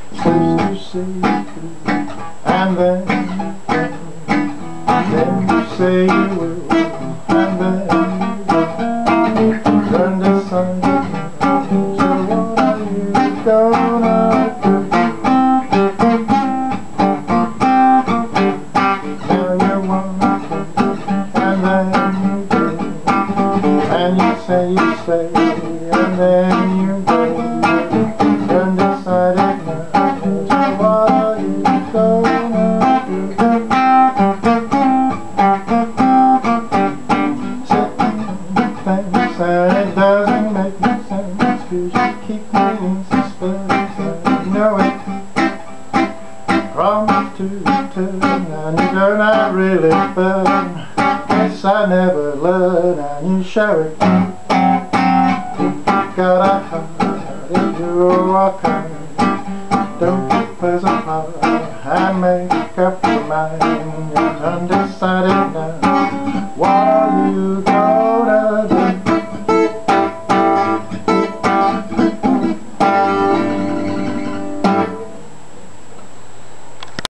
Supposed to see you through, and then you say you will, and then you're undecided. So what are you gonna do? Now you wanna play, and then you go, and you say, and then you go. You're undecided now. So what are you gonna do? And it doesn't make no sense, 'cause you keep me in suspense. I know it. Promise to return, and you do not really burn. Guess I never learn, and you show it. Got a heart, if you walk on. Don't keep us apart, and make up your mind. You're undecided now. What are you